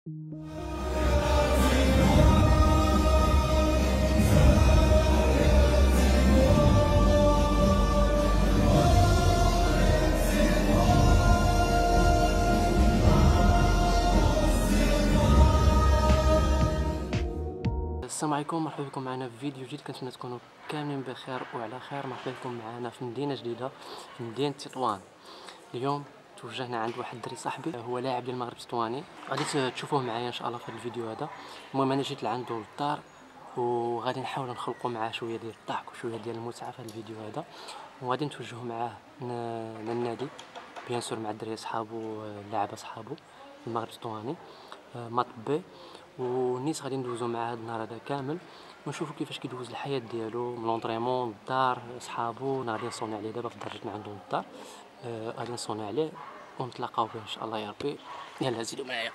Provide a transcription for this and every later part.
السلام عليكم، مرحبا بكم معنا في فيديو جديد. كنتمنى تكونوا كاملين بخير وعلى خير. مرحبا بكم معنا في مدينه جديده، في مدينه تطوان. اليوم توجهنا عند واحد الدري صاحبي، هو لاعب ديال المغرب التطواني، غادي تشوفوه معايا ان شاء الله في هذا الفيديو هذا. المهم انا جيت لعنده للدار وغادي نحاول نخلقوا معاه شويه ديال الضحك وشويه ديال المتعه في هذا الفيديو هذا، وغادي نتوجهوا معاه للنادي بيان سور مع الدراري صحابو، اللاعبه صحابو في المغرب التطواني مطبي، والنيس غادي ندوزو معاه هاد النهار هذا كامل ونشوفو كيفاش كيدوز الحياه ديالو من لونطريمون للدار صحابو. غادي نصوني عليه دابا في درجتنا عندو للدار، غادي نصوني عليه ونتلاقاو به ان شاء الله يا ربي. يلا زيدوا معايا.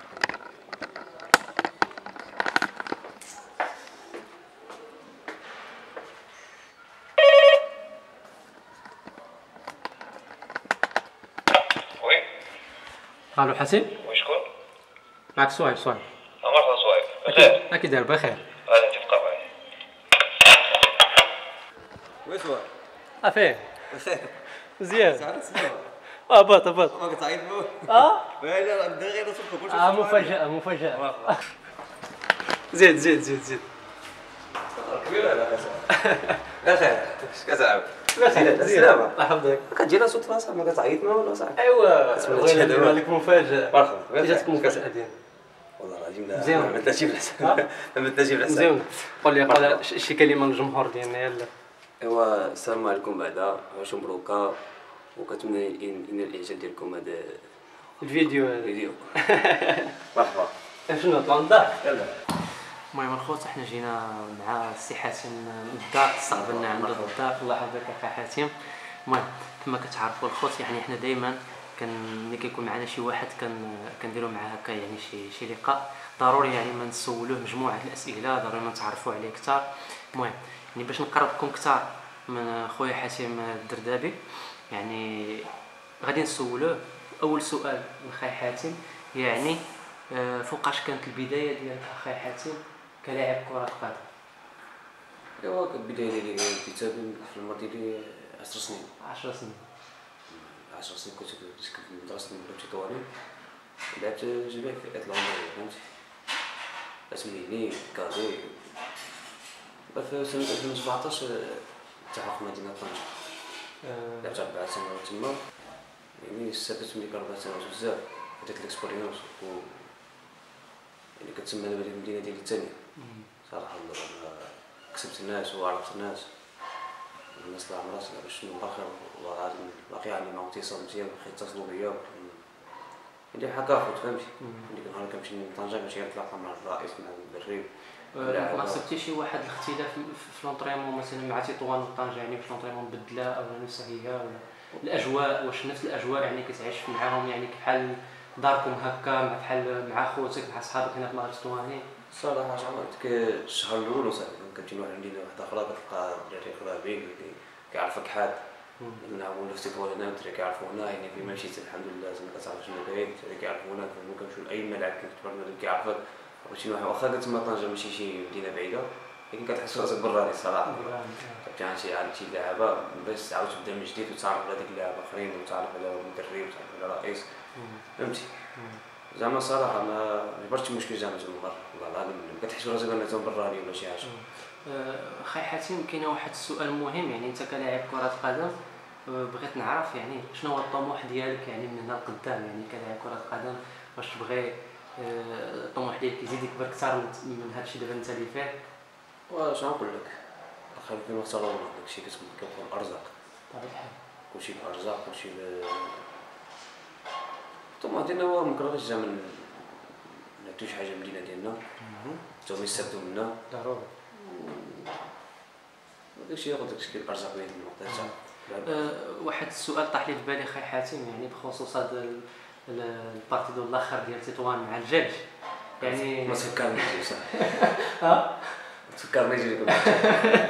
وي الو حسين، وشكون؟ معك صهيب. مرحبا صهيب، بخير؟ اكيد داير بخير. غادي تبقى معايا. وي صهيب افيه بخير مزيان. سعادة هبط ما كتعيط بو لا بدا غير نصرفو كلشي مفاجأة. زيد كبيرة لا بخير كتعاود بخير. السلامة الله يحفظك. كتجينا صدفة صاحبي ما كتعيط ما ولا صاحبي ايوا اسمع بغينا تشهد ندير لك مفاجأة. مرحبا كي جاتك المفاجأة ديالك؟ والله العظيم لا مزيان. ما عملتهاش بالحساب ما عملتهاش بالحساب مزيان. قول شي كلمة للجمهور ديالنا. يلا. ايوا السلام عليكم بعدا، عاشوا مبروكة وكنتمنى ينال الاعجاب ديالكم هذا الفيديو هذا. الفيديو. مرحبا شنو نطلعوا للدار؟ يلا. المهم الخوت، احنا جينا مع السي حاتم للدار، استقبلنا عنده للدار. الله يحفظك اخي حاتم. المهم كما كتعرفوا الخوت، يعني احنا دائما ملي كيكون معنا شي واحد كنديروا معاه هكا يعني شي لقاء ضروري، يعني ما نسولوه مجموعه الاسئله، ضروري ما نتعرفوا عليه اكثر. المهم يعني باش نقربكم اكثر من خويا حاتم الدردابي، يعني غادي نسولوه اول سؤال من خويا حاتم، يعني فوقاش كانت البدايه ديالك اخي حاتم كلاعب كره قدم؟ ايوا كانت البداية ديالي بديتها في العمر ديالي 10 سنين. 10 سنين. 10 سنين كنت في المدرسة المغرب التطواني، لعبت جميع الفئات العمرية فهمتي، اسميني كادي. في سنة 2017 التحق مدينة طنجة، لعبت 4 سنوات تما، يعني استفدت من ديك 4 سنوات بزاف، خديت ليكسبيريونس و يعني كتسمى دابا ديك المدينة ديالي الثانية صراحة. كسبت الناس وعرفت الناس، الناس طلع من راسي باش شنو باخر والله العظيم باقي عندي معاهم اتصال مزيان، كيتصلوا بيا ندير حكا فهمتي. ديك النهار كنمشي لطنجة باش نتلاقى مع الرئيس مع المدرب. ما حسبتي شي واحد الاختلاف في لونطريمون مثلا مع تطوان وطنجة، يعني في لونطريمون بدله او نفسها هي ولا الاجواء؟ واش نفس الاجواء يعني كتعيش معاهم، يعني بحال داركم هكا بحال مع خوتك مع صحابك هنا في المغرب التطواني؟ صراحة ديك الشهر الأول وصافي كنمشي لواحد المدينة وحدة أخرى كتلقى دراري قرابين كيعرفك حاد من عاون في تطوان هنا، والدراري كيعرفو هنا، يعني فين ما مشيت الحمد لله زعما كتعرف شنو كاين، الدراري كيعرفو هنا كنمشيو لأي ملعب كتبان بنادم كيعرفك. بغيتي واحد واخا كانت تما طنجة ماشي شي مدينة بعيدة، لكن كتحس راسك براني صراحة. كتمشي عند شي لعابة باش تعاود تبدا من جديد وتعرف على ديك اللعابة آخرين وتعرف على المدرب وتعرف على الرئيس فهمتي. زعما صراحة ما عبرتش مشكل زعما المرة والله العظيم كتحس راسك انك براني ولا شي حاجة. اخي حاتم، كاين واحد السؤال مهم، يعني انت كلاعب كرة قدم بغيت نعرف يعني شنو هو الطموح ديالك يعني من هنا لقدام، يعني كلاعب كرة قدم واش تبغي الطموح ديالك يزيد يكبر اكثر من هذا الشيء دابا انت اللي فيه؟ واش غنقول لك اخي كيما اختاروا داكشي كتكون ارزاق بطبيعة الحال، كلشي بارزاق كلشي الطموح ديالنا هو مكرهش زعما نعطيو شي حاجة من المدينة ديالنا حتى هما يستافدوا منا ضروري. داكشي ياخذ داكشي الارزاق ديال المقدسة. واحد السؤال طاح لي في بالي اخي حاتم، يعني بخصوص هذا البارتيدو الاخر ديال تطوان مع الجلج، يعني ما تفكرنيش صح ها تفكرنيش ديك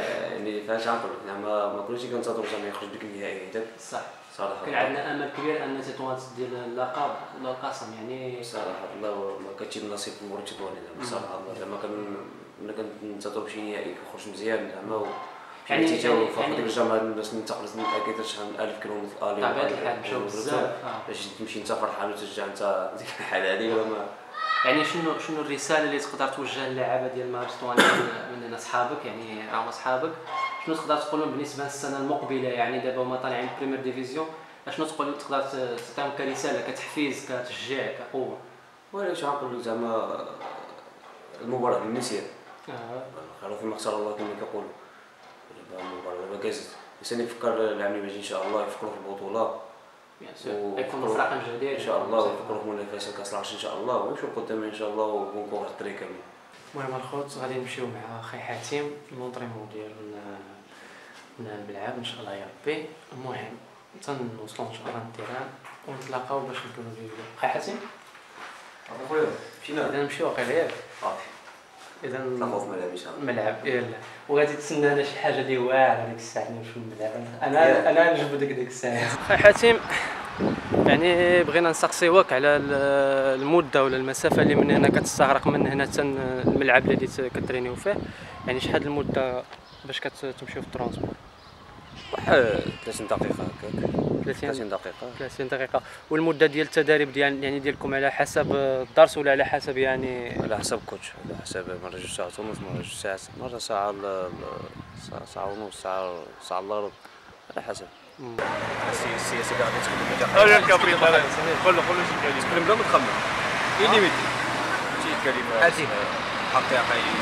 يعني فاش غنقول لك زعما ما كناش كنتظروا زعما يخرج بك النهائي هذاك صح. صراحه. كان عندنا امل كبير ان تطوان تدي اللقب ولا القسم يعني. صراحه الله ما كانش النصيب في مورد تطوان صراحه الله زعما كنتظروا شي نهائي كيخرج مزيان زعما يعني تيجاو فوق ديك الجمهور الناس انتقلت من اكيد شحال 1000 كيلومتر الالي طبيعة الحال مشاو بزاف باش تمشي انت فرحان وتشجع انت ديك الحاله هذه ولا ما يعني شنو الرساله اللي تقدر توجهها للاعبه ديال مارس طوان من اصحابك يعني راهم اصحابك شنو تقدر تقول لهم بالنسبه للسنه المقبله يعني دابا هما طالعين بريمير ديفيزيون شنو تقدر تعطيهم كرساله كتحفيز كتشجيع كقوه؟ ولا شنو نقول لك زعما المباراه بالنسيان خير فيما اختار الله كما كيقولوا المباراه دابا كازت الانسان يفكر العام اللي ان شاء الله يفكروا في البطوله يكونوا في رقم جديد ان شاء الله ويفكروا في منافسه كاس العرش ان شاء الله ونمشيو قدام ان شاء الله ونكونوا الطريق كامل. المهم الخوت غادي نمشيو مع خي حاتم لونطريمون ديالو من الملعب ان شاء الله يا ربي. المهم تنوصلوا ان شاء الله للتيران ونتلاقاو باش نكونوا الفيديو. خي حاتم خويا مشينا اذا نمشيو واقيلا ياك صافي اذا نتلاقاو في الملعب ان شاء الله. الملعب يلا وغادي تسنانا شي حاجه اللي واعره ديك الساعه نمشيو للملعب. انا نجبد ديك الساعه. خي حاتم يعني بغينا نسقسيوك على المده ولا المسافه اللي من هنا كتستغرق من هنا حتى الملعب اللي كترينيو فيه يعني شحال المده باش كتمشيو في الترونسبور؟ واحد 30 دقيقه هكاك 30 دقيقه. والمده ديال التدريب يعني ديالكم على حسب الدرس ولا على حسب يعني على حسب كوتش على حسب مره جوج ساعات ونص مره جوج ساعات مره ساعه ساعه ونص ساعه الا ربع على حسب. السياسه كاع تكلم انا الكابري قول له شي كلمه تكلم بلا ما تخمم اي ليميتي شي كلمه حقيقيه.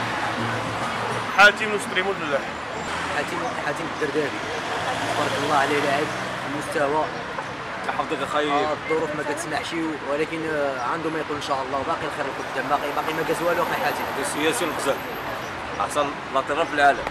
حاتم نستريمو لله حاتم الدرداري تبارك الله عليه لاعب المستوى يحفظك اخاي. الظروف ما كتسمحش ولكن عنده ما يقول ان شاء الله باقي الخير القدام باقي ما كاز والو اخي حاتم. السياسي الغزال احسن لاطيران في العالم.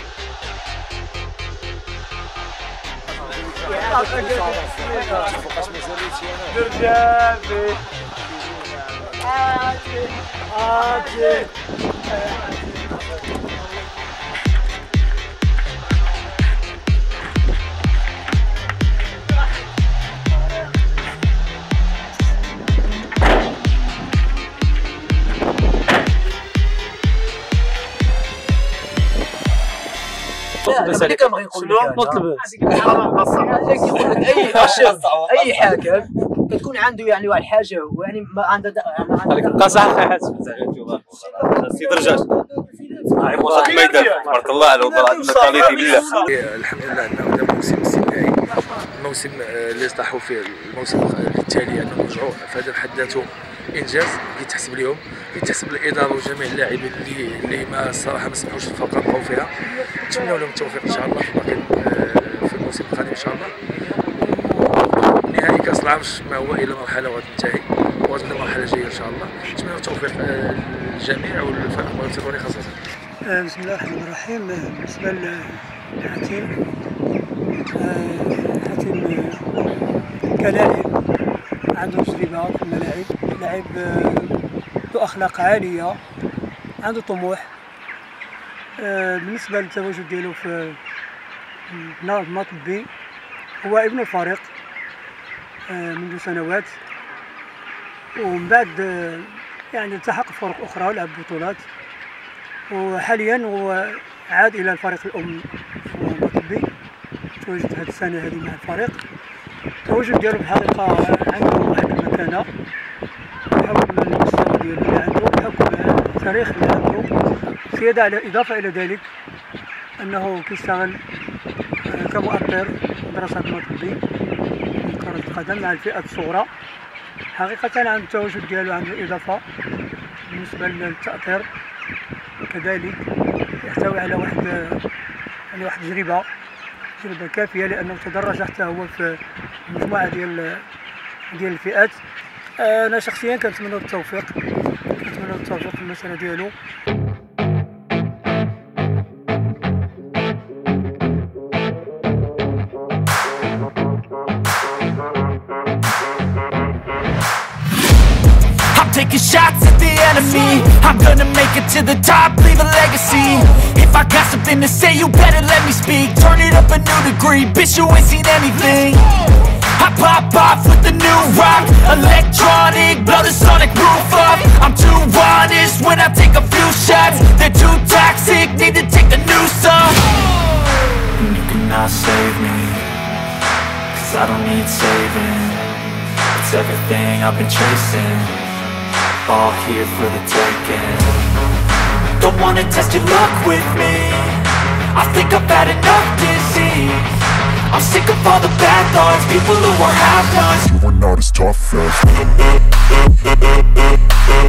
اي حاكم كتكون عنده يعني واحد الحاجه ويعني ما عندها بقى صح خي حاتم. سي درجات هاي وسط الميدان تبارك الله على الكاليتي بالله. الحمد لله انه هذا الموسم الاستثنائي الموسم اللي اصلحوا فيه الموسم التالي انه نرجعوا فهذا بحد ذاته انجاز يتحسب لهم يتحسب للاداره وجميع اللاعبين اللي ما الصراحه ما سمحوش الفرقه بقاو فيها. نتمنوا لهم التوفيق ان شاء الله في الموسم القادم ان شاء الله. نهائي كاس العرش ما هو الا مرحله وغتنتهي وغتبدا مرحله جايه ان شاء الله. نتمنوا التوفيق للجميع والفريق المغربي خاصه. بسم الله الرحمن الرحيم. بالنسبه لحاتم كلاعب عنده تجربه في الملاعب لاعب ذو اخلاق عاليه عنده طموح. بالنسبه للتواجد ديالو في نهضة طبي هو ابن الفريق منذ سنوات ومن بعد يعني التحق فرق اخرى ولعب بطولات وحاليا هو عاد الى الفريق الام الطبي تواجد هذه السنه هذه مع الفريق. التواجد ديالو في الحقيقه عنده واحد المكانه بحكم المستوى ديالو اللي عنده بحكم التاريخ اللي عنده زياده على اضافه الى ذلك انه كيشتغل كمؤطر دراسة طبي كرة القدم مع الفئات الصغرى. حقيقة عند التواجد ديالو عنده إضافة بالنسبة للتأطير كذلك يحتوي على واحد تجربة كافية لأنه تدرج حتى هو في مجموعة ديال الفئات. أنا شخصيا كنتمنى التوفيق في المسألة ديالو. taking shots at the enemy. I'm gonna make it to the top, leave a legacy. If I got something to say, you better let me speak. Turn it up a new degree, bitch, you ain't seen anything. I pop off with the new rock, electronic, blow the sonic roof up. I'm too honest when I take a few shots. They're too toxic, need to take the noose off. And you cannot save me, cause I don't need saving. It's everything I've been chasing, all here for the taking. Don't wanna test your luck with me, I think I've had enough disease. I'm sick of all the bad thoughts, people who are half-nots. You are not as tough as